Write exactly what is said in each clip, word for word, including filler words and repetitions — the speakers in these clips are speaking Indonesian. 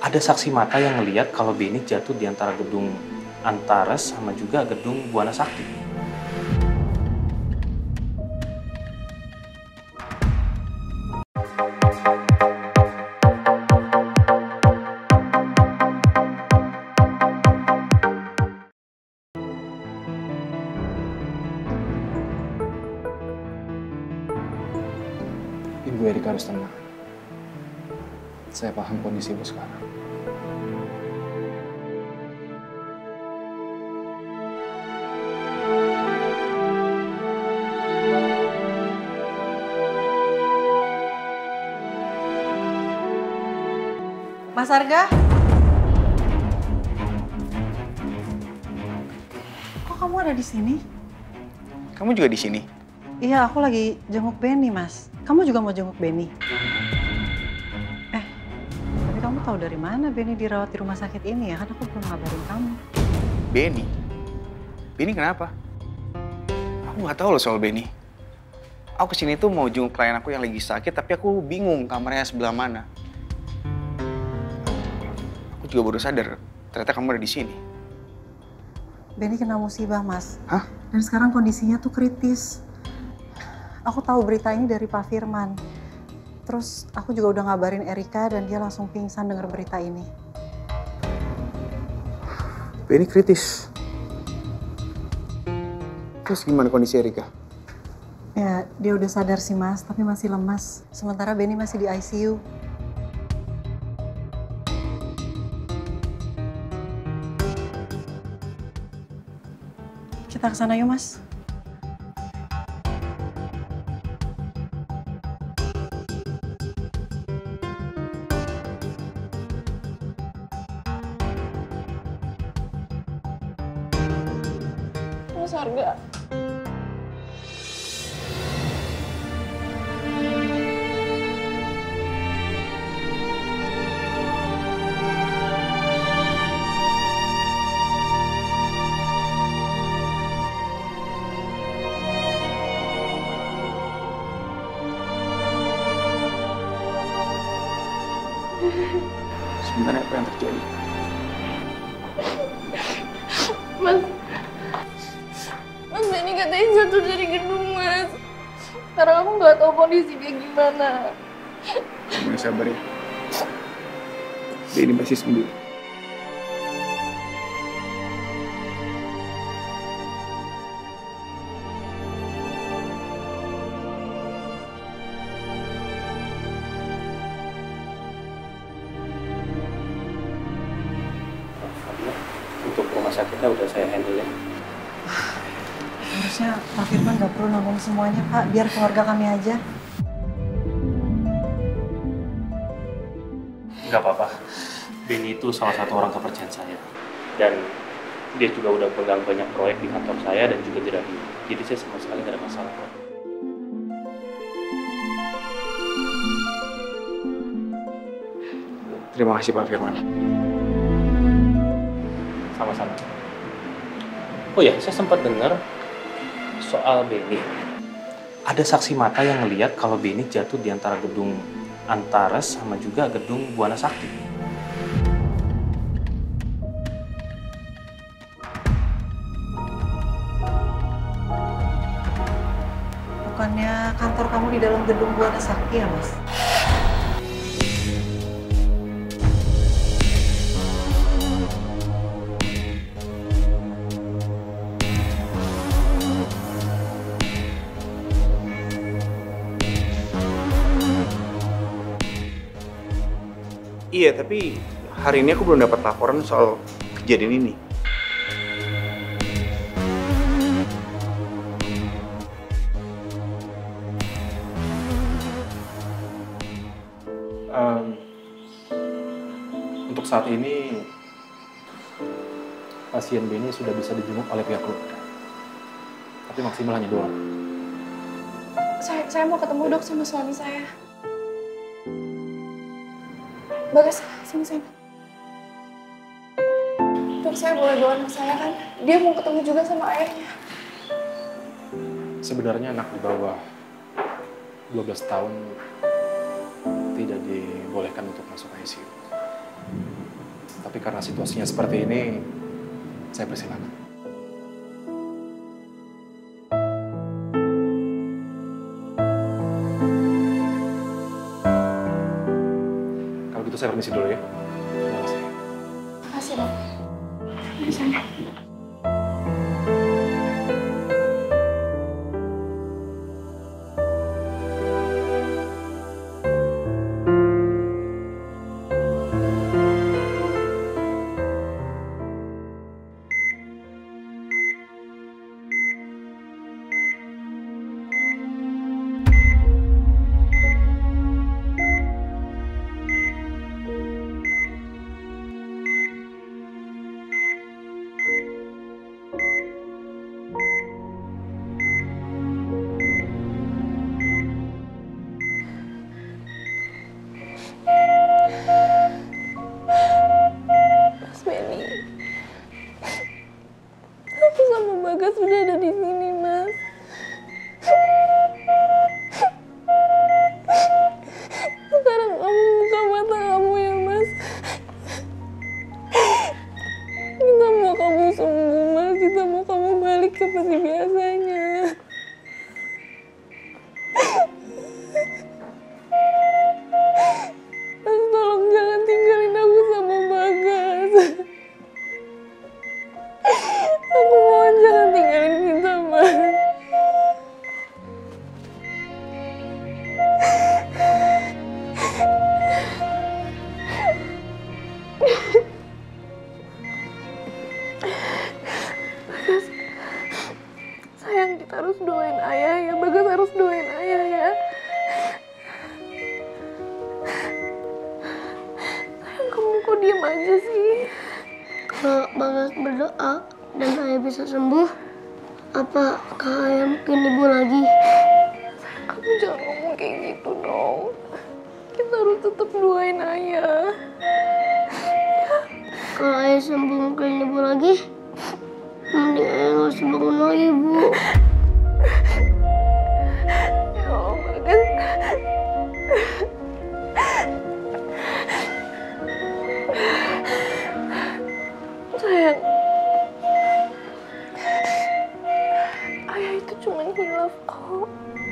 Ada saksi mata yang ngeliat kalau Benny jatuh di antara gedung Antares sama juga gedung Buana Sakti. Ibu Erika harus tenang. Saya paham kondisi ibu sekarang. Mas Arga? Kok kamu ada di sini? Kamu juga di sini? Iya, aku lagi jenguk Benny, Mas. Kamu juga mau jenguk Benny? Eh, tapi kamu tahu dari mana Benny dirawat di rumah sakit ini ya? Kan aku belum ngabarin kamu. Benny? Benny kenapa? Aku nggak tahu loh soal Benny. Aku kesini tuh mau jenguk klien aku yang lagi sakit, tapi aku bingung kamarnya sebelah mana. Aku juga baru sadar, ternyata kamu ada di sini. Benny kena musibah, Mas. Hah? Dan sekarang kondisinya tuh kritis. Aku tahu berita ini dari Pak Firman. Terus aku juga udah ngabarin Erika dan dia langsung pingsan dengar berita ini. Benny kritis. Terus gimana kondisi Erika? Ya, dia udah sadar sih, Mas, tapi masih lemas. Sementara Benny masih di I C U. Kita ke sana yuk, Mas. Mas Arga. Sebenarnya apa yang terjadi? Mas, Mas Benny katanya jatuh dari gedung, Mas. Sekarang aku nggak tahu kondisi dia gimana. Kamu yang sabar ya. Benny masih sembuh. Untuk rumah sakitnya udah saya handle ya. Harusnya Pak Firman nggak perlu nanggung semuanya, Pak. Biar keluarga kami aja. Nggak apa-apa. Benny itu salah satu orang kepercayaan saya. Dan dia juga udah pegang banyak proyek di kantor saya dan juga di radio. Jadi saya sama sekali nggak ada masalah kok. Terima kasih Pak Firman. Sama-sama. Oh ya, saya sempat dengar soal Benny. Ada saksi mata yang ngeliat kalau Benny jatuh di antara gedung Antares sama juga gedung Buana Sakti. Bukannya kantor kamu di dalam gedung Buana Sakti ya, Mas? Iya, tapi hari ini aku belum dapat laporan soal kejadian ini. Um, untuk saat ini, pasien Benny sudah bisa dijenguk oleh pihak keluarga. Tapi maksimal hanya dua orang. Saya, saya mau ketemu dok sama suami saya. Bagas, sini sini. Dok, saya boleh bawa anak saya kan? Dia mau ketemu juga sama ayahnya. Sebenarnya anak di bawah dua belas tahun tidak dibolehkan untuk masuk I C U. Tapi karena situasinya seperti ini, saya persilakan. Kalau gitu saya permisi dulu ya. Terima kasih. Makasih, Dok. Di sana. Bagas sudah ada di sini, Mas. Sekarang kamu buka mata kamu ya, Mas. Kita mau kamu sembuh, Mas. Kita mau kamu balik seperti biasanya. Mas, tolong jangan tinggalin aku sama Bagas. Aku mohon jangan tinggalin kita, Mas. Bagas, sayang, kita harus doain ayah ya. Bagas harus doain ayah ya. Sayang, kamu kok diem aja sih? Kalau Bagas berdoa dan ayah bisa sembuh, apa Kak Ayah mungkin ibu lagi? Sayang, kamu jangan ngomong kayak gitu dong. Kita harus tetap doain ayah. Kalau ayah sembuh mungkin ibu lagi, mending ayah nggak usah bangun lagi, Bu. Ya Allah, Bagas. Sayang, ayah itu cuma hilaf kok.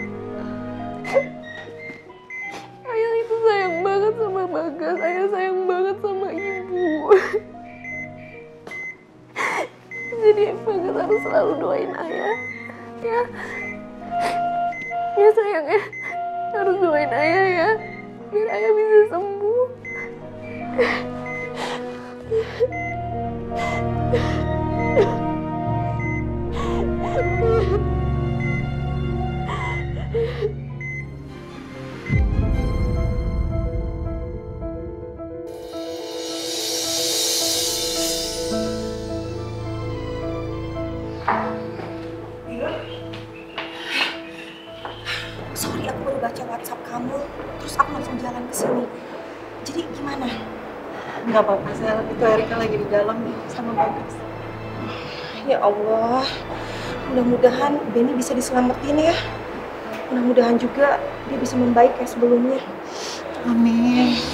Ayah itu sayang banget sama Bagas. Ayah sayang banget sama ibu. Jadi Bagas harus selalu doain ayah. Ya, ya sayang ya. Harus doain ayah ya. Biar ayah bisa sembuh. Sorry, aku baru baca WhatsApp kamu, terus aku langsung jalan ke sini. Jadi gimana? Nggak apa-apa, Sel. Itu Erika lagi di dalam nih sama Bagas. Ya Allah, mudah-mudahan Benny bisa diselamatin ya. Mudah-mudahan juga dia bisa membaik kayak sebelumnya. Amin.